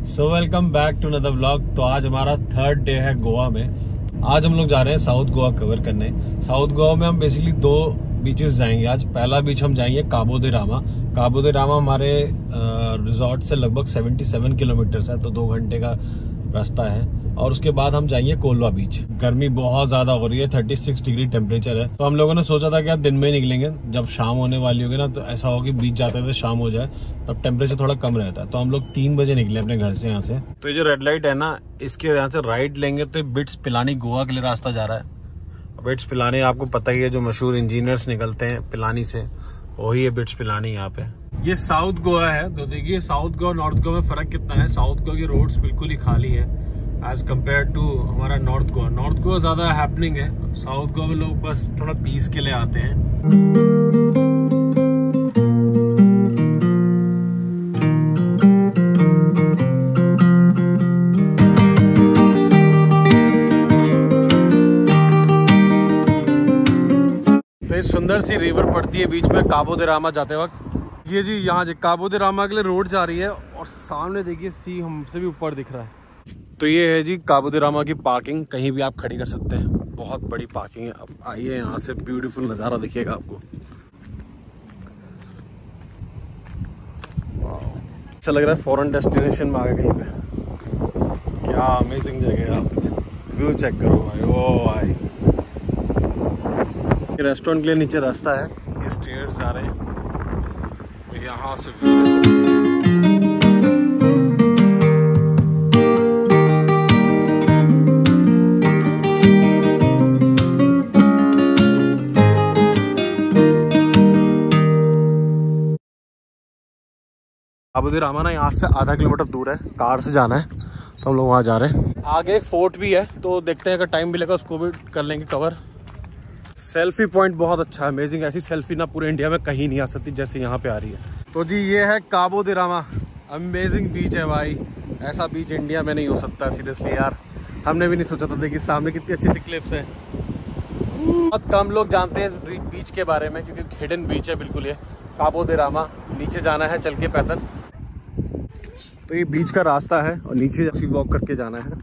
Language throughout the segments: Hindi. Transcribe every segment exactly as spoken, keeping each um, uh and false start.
So welcome back to another vlog. तो आज हमारा थर्ड डे है गोवा में। आज हम लोग जा रहे हैं साउथ गोवा कवर करने। साउथ गोवा में हम बेसिकली दो बीचेस जाएंगे आज। पहला बीच हम जाएंगे काबो दे रामा। काबो दे रामा हमारे रिजॉर्ट से लगभग सतहत्तर किलोमीटर है, तो दो घंटे का रास्ता है। और उसके बाद हम जाएंगे कोलवा बीच। गर्मी बहुत ज्यादा हो रही है, छत्तीस डिग्री टेम्परेचर है। तो हम लोगों ने सोचा था कि आज दिन में ही निकलेंगे, जब शाम होने वाली होगी ना तो ऐसा हो कि बीच जाते थे शाम हो जाए, तब टेम्परेचर थोड़ा कम रहता है। तो हम लोग तीन बजे निकले अपने घर से यहाँ से। तो ये जो रेड लाइट है ना, इसके यहाँ से राइट लेंगे तो बिट्स पिलानी गोवा के लिए रास्ता जा रहा है। बिट्स पिलानी आपको पता ही है, जो मशहूर इंजीनियर्स निकलते हैं पिलानी से, वही है बिट्स पिलानी यहाँ पे। ये साउथ गोवा है। तो देखिए साउथ गोवा नॉर्थ गोवा में फर्क कितना है। साउथ गोवा की रोड्स बिल्कुल ही खाली है एज कम्पेयर टू हमारा नॉर्थ गोवा। नॉर्थ गोवा ज्यादा हैपनिंग है, साउथ गोवा में लोग बस थोड़ा पीस के लिए आते हैं। तो ये सुंदर सी रिवर पड़ती है बीच में काबो दे रामा जाते वक्त। ये जी यहाँ जी काबो दे रामा के लिए रोड जा रही है और सामने देखिए सी हमसे भी ऊपर दिख रहा है। तो ये है जी काबो दे रामा की पार्किंग। कहीं भी आप खड़ी कर सकते हैं, बहुत बड़ी पार्किंग है। अब आइए यहाँ से ब्यूटीफुल नज़ारा दिखेगा आपको। अच्छा लग रहा है फॉरेन डेस्टिनेशन में आ गए कहीं पे। क्या अमेजिंग जगह है, आप व्यू चेक करो भाई। ओ भाई रेस्टोरेंट के लिए नीचे रास्ता है, ये स्टेयर्स जा रहे हैं। तो यहाँ से व्यू काबो दे रामा ना यहाँ से आधा किलोमीटर दूर है, कार से जाना है। तो हम लोग वहाँ जा रहे हैं। आगे एक फोर्ट भी है, तो देखते हैं अगर टाइम मिलेगा उसको भी कर लेंगे कवर। सेल्फी पॉइंट बहुत अच्छा है, अमेजिंग। ऐसी सेल्फी ना पूरे इंडिया में कहीं नहीं आ सकती जैसे यहाँ पे आ रही है। तो जी ये है काबो दे रामा, अमेजिंग बीच है भाई। ऐसा बीच इंडिया में नहीं हो सकता सीरियसली यार। हमने भी नहीं सोचा था। देखिए सामने कितनी अच्छी अच्छी क्लिफ्स हैं। बहुत कम लोग जानते हैं बीच के बारे में, क्योंकि हिडन बीच है बिल्कुल ये काबो दे रामा। नीचे जाना है चल के पैदल। तो ये बीच का रास्ता है और नीचे जाके वॉक करके जाना है।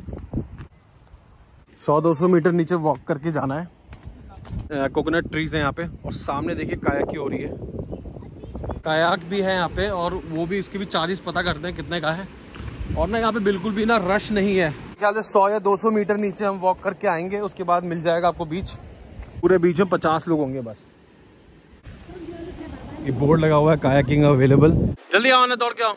सौ दो सौ मीटर नीचे वॉक करके जाना है। कोकोनट ट्रीज है यहाँ पे, और सामने देखिए कायाक की हो रही है। कायाक भी है यहाँ पे, और वो भी उसके भी चार्जेस पता करते हैं कितने का है। और ना यहाँ पे बिल्कुल भी ना रश नहीं है। ख्याल से सौ या दो सौ मीटर नीचे हम वॉक करके आएंगे, उसके बाद मिल जाएगा आपको बीच। पूरे बीच में पचास लोग होंगे बस। ये बोर्ड लगा हुआ है कायाकिंग अवेलेबल। जल्दी आओ ना, दौड़ के आओ।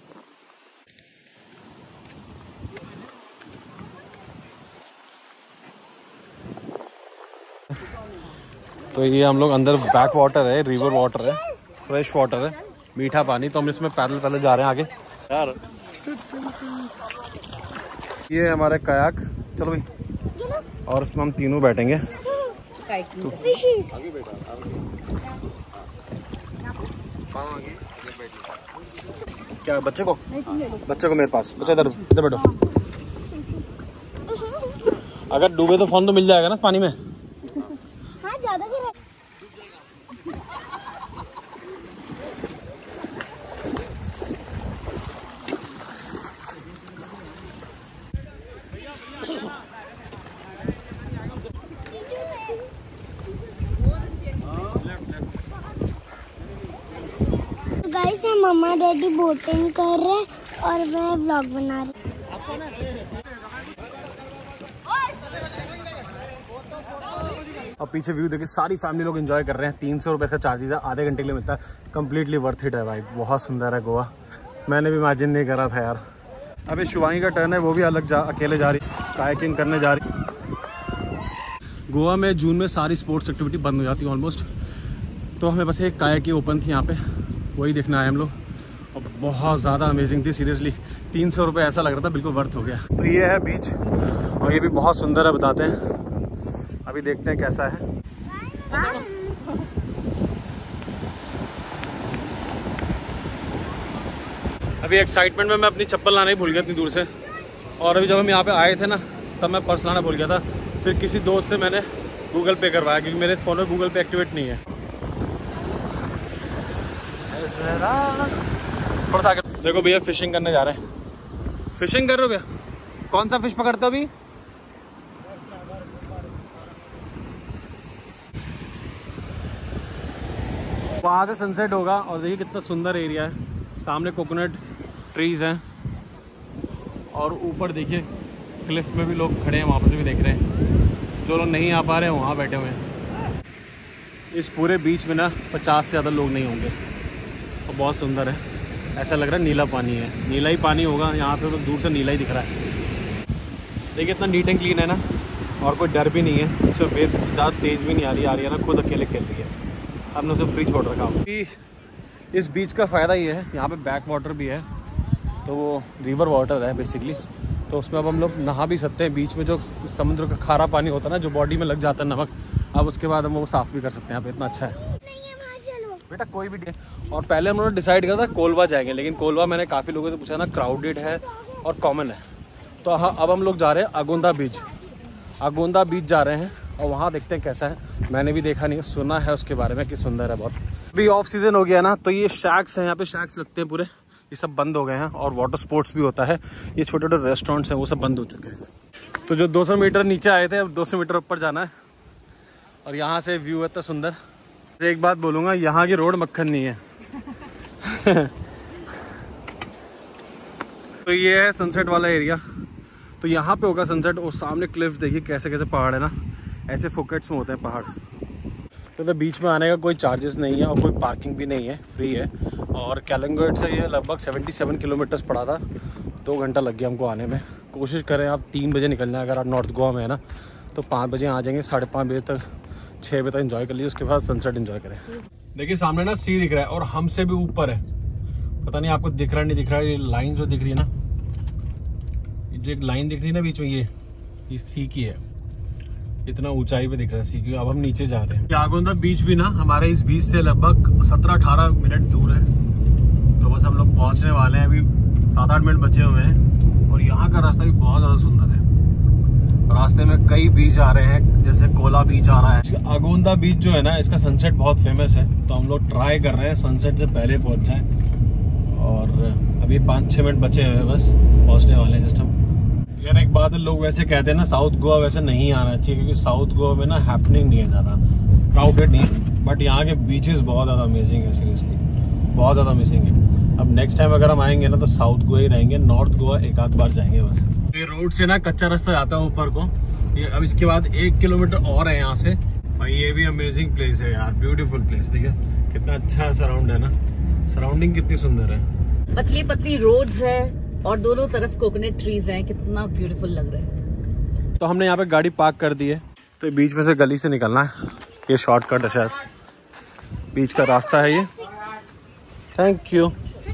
तो ये हम लोग अंदर बैक वाटर है, रिवर वाटर है, फ्रेश वाटर है, मीठा पानी। तो हम इसमें पैदल पैदल जा रहे हैं आगे यार। ये है हमारे कायाक। चलो भाई, और इसमें हम तीनों बैठेंगे। तो क्या बच्चे को बच्चे को मेरे पास, बच्चा इधर इधर बैठो। अगर डूबे तो फोन तो मिल जाएगा ना इस पानी में। हाँ, ज्यादा भी है। गाइस ये मम्मा डैडी बोटिंग कर रहे हैं और मैं व्लॉग बना रही। और पीछे व्यू देखिए, सारी फैमिली लोग एंजॉय कर रहे हैं। तीन सौ रुपये का चार्जेस है, आधे घंटे के लिए मिलता है। कम्प्लीटली वर्थ इट है भाई, बहुत सुंदर है गोवा। मैंने भी इमेजिन नहीं करा था यार। अभी शिवानी का टर्न है, वो भी अलग जा अकेले जा रही, कायाकिंग करने जा रही। गोवा में जून में सारी स्पोर्ट्स एक्टिविटी बंद हो जाती है ऑलमोस्ट। तो हमें बस एक कायाकिंग ओपन थी यहाँ पे, वही देखना आए हम लोग। और बहुत ज़्यादा अमेजिंग थी सीरियसली। तीन सौ रुपये ऐसा लग रहा था बिल्कुल वर्थ हो गया। तो ये है बीच, और ये भी बहुत सुंदर है, बताते हैं। अभी देखते हैं कैसा है। अभी एक्साइटमेंट में मैं अपनी चप्पल लाना ही भूल गया इतनी दूर से। और अभी जब हम यहाँ पे आए थे ना, तब मैं पर्स लाना भूल गया था। फिर किसी दोस्त से मैंने गूगल पे करवाया, क्योंकि मेरे फ़ोन में गूगल पे एक्टिवेट नहीं है। थोड़ा सा आगे देखो भैया, फिशिंग करने जा रहे हैं। फिशिंग कर रहे हो भैया? कौन सा फिश पकड़ते हो अभी? वहाँ से सनसेट होगा और देखिए कितना सुंदर एरिया है। सामने कोकोनट ट्रीज हैं और ऊपर देखिए क्लिफ में भी लोग खड़े हैं, वहाँ पर भी देख रहे हैं। जो लोग नहीं आ पा रहे हैं वहाँ बैठे हुए हैं। इस पूरे बीच में ना पचास से ज़्यादा लोग नहीं होंगे और बहुत सुंदर है। ऐसा लग रहा है नीला पानी है, नीला ही पानी होगा यहाँ पे, तो दूर से नीला ही दिख रहा है। देखिए इतना नीट एंड क्लीन है ना, और कोई डर भी नहीं है। इसमें वेव ज़्यादा तेज़ भी नहीं आ रही आ रही है ना, खुद अकेले खेल रही है। हमने उसे फ्री छोड़ रखा है। इस बीच का फ़ायदा ये है, यहाँ पे बैक वाटर भी है, तो वो रिवर वाटर है बेसिकली, तो उसमें अब हम लोग नहा भी सकते हैं। बीच में जो समुद्र का खारा पानी होता है ना, जो बॉडी में लग जाता है नमक, अब उसके बाद हम वो साफ़ भी कर सकते हैं यहाँ पे। इतना अच्छा है बेटा, कोई भी डे। और पहले हम लोगों ने डिसाइड किया था कोलवा जाएंगे, लेकिन कोलवा मैंने काफ़ी लोगों से पूछा ना, क्राउडेड है और कॉमन है। तो हाँ, अब हम लोग जा रहे हैं अगोंदा बीच। अगोंदा बीच जा रहे हैं और वहाँ देखते हैं कैसा है। मैंने भी देखा नहीं, सुना है उसके बारे में कि सुंदर है बहुत। अभी ऑफ सीजन हो गया ना, तो ये शैक्स हैं, यहाँ पे शैक्स लगते हैं पूरे, ये सब बंद हो गए हैं। और वाटर स्पोर्ट्स भी होता है। ये छोटे छोटे रेस्टोरेंट्स हैं, वो सब बंद हो चुके हैं। तो जो दो सौ मीटर नीचे आए थे, अब दो सौ मीटर ऊपर जाना है। और यहाँ से व्यू है इतना सुंदर। एक बात बोलूँगा, यहाँ की रोड मक्खन नहीं है। तो ये है सनसेट वाला एरिया, तो यहाँ पे होगा सनसेट। और सामने क्लिफ देखिए कैसे कैसे पहाड़ है ना, ऐसे फोकेट्स में होते हैं पहाड़। तो, तो बीच में आने का कोई चार्जेस नहीं है और कोई पार्किंग भी नहीं है, फ्री है। और कैलंगट से ये लगभग सतहत्तर किलोमीटर्स पड़ा था, दो घंटा लग गया हमको आने में। कोशिश करें आप तीन बजे निकलना है, अगर आप नॉर्थ गोवा में है ना, तो पाँच बजे आ जाएंगे, साढ़े पाँच बजे तक छः बजे तक एंजॉय कर लीजिए, उसके बाद सनसेट एंजॉय करें। देखिए सामने ना सी दिख रहा है और हमसे भी ऊपर है, पता नहीं आपको दिख रहा नहीं दिख रहा है। ये लाइन जो दिख रही है ना, जो एक लाइन दिख रही है ना बीच में, ये ये सी की है। इतना ऊंचाई पे दिख रहा है सी की। अब हम नीचे जा रहे हैं। आगोंदा बीच भी ना हमारे इस बीच से लगभग सत्रह अठारह मिनट दूर है, तो बस हम लोग पहुंचने वाले हैं। अभी सात आठ मिनट बचे हुए हैं और यहाँ का रास्ता भी बहुत ज्यादा सुंदर है। रास्ते में कई बीच आ रहे हैं, जैसे कोला बीच आ रहा है। आगोंदा बीच जो है ना, इसका सनसेट बहुत फेमस है, तो हम लोग ट्राई कर रहे हैं सनसेट से पहले पहुंच जाए। और अभी पाँच छः मिनट बचे हुए हैं, बस पहुंचने वाले हैं जस्ट हम। यार एक बात है, लोग वैसे कहते हैं ना साउथ गोवा वैसे नहीं आना चाहिए, क्योंकि साउथ गोवा में ना हैपनिंग नहीं है ज़्यादा, क्राउडेड नहीं है, बट यहाँ के बीचेस बहुत ज़्यादा अमेजिंग है, सीरियसली बहुत ज़्यादा अमेजिंग है। अब नेक्स्ट टाइम अगर हम आएंगे ना, तो साउथ गोवा ही रहेंगे, नॉर्थ गोवा एक आध बार जाएंगे बस। ये रोड से ना कच्चा रास्ता जाता है ऊपर को, ये अब इसके बाद एक किलोमीटर और है यहाँ से। भाई ये भी अमेजिंग प्लेस है यार, ब्यूटीफुल प्लेस। देखिए कितना अच्छा सराउंड है ना, सराउंडिंग कितनी सुंदर है। पतली पतली रोड्स है और दोनों तरफ कोकोनट ट्रीज हैं, कितना ब्यूटीफुल लग रहा है। तो हमने यहाँ पे गाड़ी पार्क कर दी है, तो बीच में से गली से निकलना है। ये शॉर्टकट है शायद, बीच का रास्ता है ये। Thank you.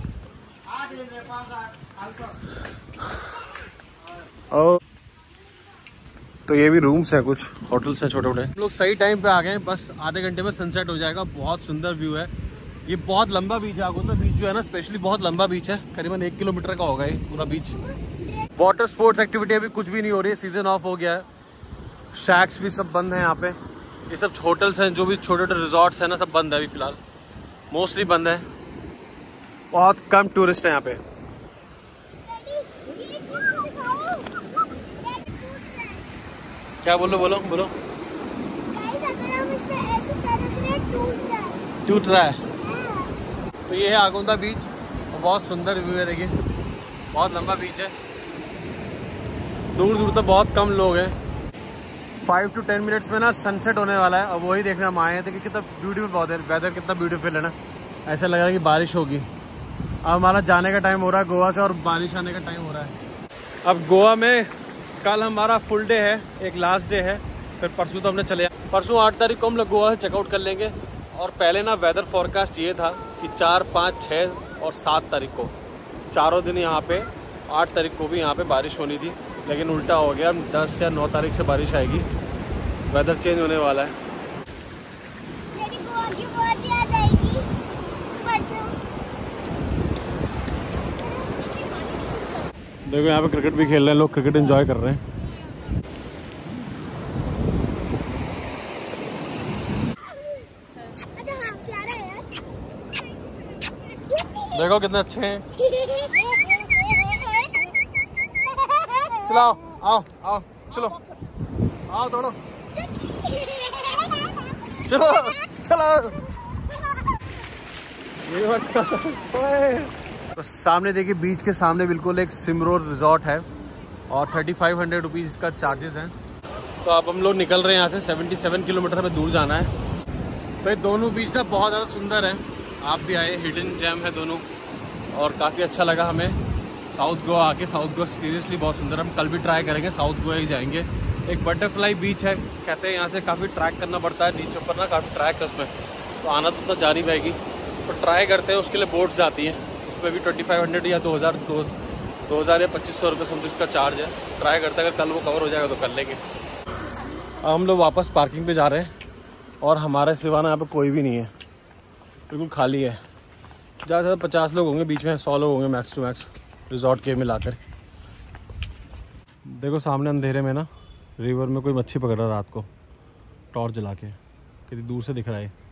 और तो ये भी रूम्स है, कुछ होटल्स हैं छोटे छोटे। हम लोग सही टाइम पे आ गए, बस आधे घंटे में सनसेट हो जाएगा। बहुत सुंदर व्यू है। ये बहुत लंबा बीच है, आगोंदा बीच जो है ना स्पेशली बहुत लंबा बीच है, करीबन एक किलोमीटर का होगा ये पूरा बीच। वाटर स्पोर्ट्स एक्टिविटी अभी कुछ भी नहीं हो रही है, सीजन ऑफ हो गया है। शैक्स भी सब बंद है यहाँ पे। ये सब होटल्स हैं, जो भी छोटे छोटे रिजॉर्ट्स हैं ना, सब बंद है अभी फिलहाल, मोस्टली बंद है। बहुत कम टूरिस्ट है यहाँ पे। क्या बोलो बोलो बोलो। टूट रहा है। तो ये है आगोंदा बीच और बहुत सुंदर व्यू है। देखिए बहुत लंबा बीच है, दूर दूर तक बहुत कम लोग हैं। फाइव टू टेन मिनट्स में ना सनसेट होने वाला है और वही देखने हम आए हैं। देखिए कितना ब्यूटीफुल बहुत है, वेदर कितना ब्यूटीफुल है ना, ऐसा लग रहा है कि बारिश होगी। अब हमारा जाने का टाइम हो रहा है गोवा से और बारिश आने का टाइम हो रहा है। अब गोवा में कल हमारा फुल डे है, एक लास्ट डे है, फिर परसों तो हमने चले परसों आठ तारीख को हम लोग गोवा से चेकआउट कर लेंगे। और पहले ना वेदर फोरकास्ट ये था कि चार पाँच छः और सात तारीख को चारों दिन यहाँ पे, आठ तारीख को भी यहाँ पे बारिश होनी थी, लेकिन उल्टा हो गया। दस या नौ तारीख से बारिश आएगी, वेदर चेंज होने वाला है। देखो यहाँ पे क्रिकेट भी खेल रहे हैं लोग, क्रिकेट एंजॉय कर रहे हैं। देखो कितने अच्छे हैं। चलाओ, आओ आओ चलो, आओ दौड़ो, चलो चलो। तो सामने देखिए, बीच के सामने बिल्कुल एक सिमरोड रिजॉर्ट है और थर्टी फाइव हंड्रेड रुपीज़ इसका चार्जेस हैं। तो अब हम लोग निकल रहे हैं यहाँ से, सेवेंटी सेवन किलोमीटर में दूर जाना है। तो ये दोनों बीच ना बहुत ज़्यादा सुंदर है, आप भी आए, हिडन जेम है दोनों, और काफ़ी अच्छा लगा हमें साउथ गोवा आके। साउथ गोवा सीरियसली बहुत सुंदर, हम कल भी ट्राई करेंगे, साउथ गोवा ही जाएंगे। एक बटरफ्लाई बीच है, कहते हैं यहाँ से काफ़ी ट्रैक करना पड़ता है, नीचे ऊपर ना काफ़ी ट्रैक है उसमें, तो आना तो उतना जारी रहेगी, तो ट्राई करते हैं। उसके लिए बोट्स जाती हैं, उसमें भी ट्वेंटी फाइव हंड्रेड या दो हज़ार दो दो हज़ार या पच्चीस सौ रुपये समथिंग उसका चार्ज है। ट्राई करते हैं, अगर कल वो कवर हो जाएगा तो कर लेंगे। अब हम लोग वापस पार्किंग पे जा रहे हैं और हमारे सिवा ना यहाँ पे कोई भी नहीं है, बिल्कुल खाली है। ज़्यादा से ज़्यादा पचास लोग होंगे, बीच में सौ लोग होंगे मैक्स टू मैक्स, रिजॉर्ट के मिलाकर। देखो सामने अंधेरे में ना रिवर में कोई मच्छी पकड़ रहा है रात को, टॉर्च जला के, कितनी दूर से दिख रहा है।